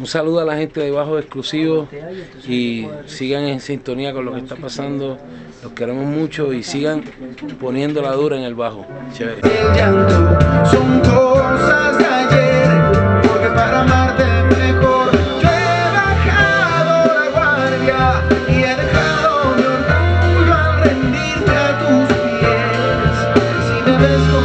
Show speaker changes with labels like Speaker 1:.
Speaker 1: Un saludo a la gente de Bajo Exclusivo y sigan en sintonía con lo que está pasando. Los queremos mucho y sigan poniendo la dura en el bajo. Chévere.
Speaker 2: El llanto son cosas de ayer, porque para amarte mejor yo he bajado la guardia y he dejado mi orgullo al rendirme a tus pies. Si me ves